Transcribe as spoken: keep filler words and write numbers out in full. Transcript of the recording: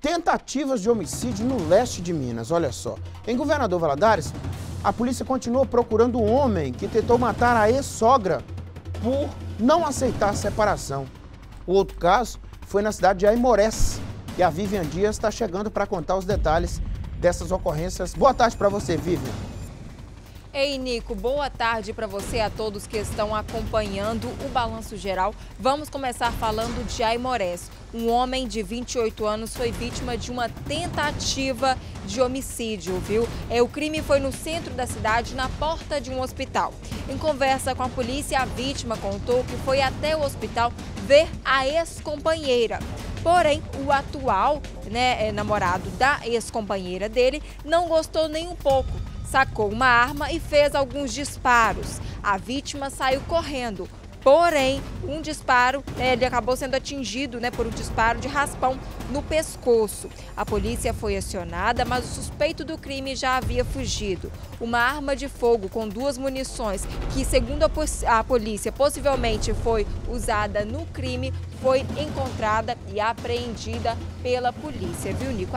tentativas de homicídio no leste de Minas, olha só. Em Governador Valadares, a polícia continuou procurando um homem que tentou matar a ex-sogra por não aceitar a separação. O outro caso foi na cidade de Aimorés, e a Vivian Dias está chegando para contar os detalhes dessas ocorrências. Boa tarde para você, Vivian. Ei, Nico, boa tarde para você e a todos que estão acompanhando o Balanço Geral. Vamos começar falando de Aimorés. Um homem de vinte e oito anos foi vítima de uma tentativa de homicídio, viu? É, o crime foi no centro da cidade, na porta de um hospital. Em conversa com a polícia, a vítima contou que foi até o hospital ver a ex-companheira. Porém, o atual né, namorado da ex-companheira dele não gostou nem um pouco. Sacou uma arma e fez alguns disparos. A vítima saiu correndo. Porém, um disparo, né, ele acabou sendo atingido né, por um disparo de raspão no pescoço. A polícia foi acionada, mas o suspeito do crime já havia fugido. Uma arma de fogo com duas munições, que segundo a, a polícia possivelmente foi usada no crime, foi encontrada e apreendida pela polícia, viu, Nico?